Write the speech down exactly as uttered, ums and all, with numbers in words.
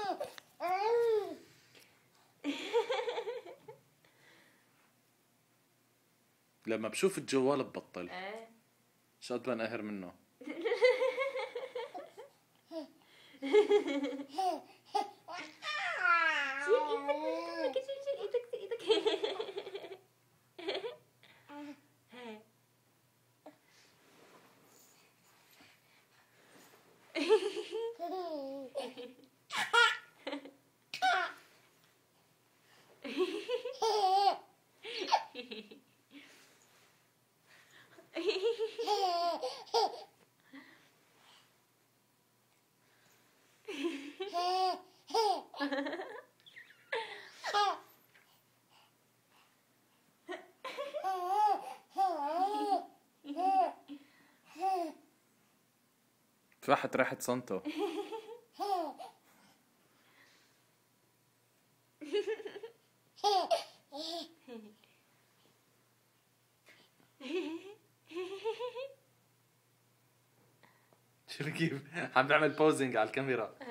لما بشوف الجوال ببطل. ايه شو قد بنقهر منه. شيل ايدك شيل ايدك شيل ايدك. فاحت ريحة صنته. شو كيف عم بعمل بوزنج على الكاميرا.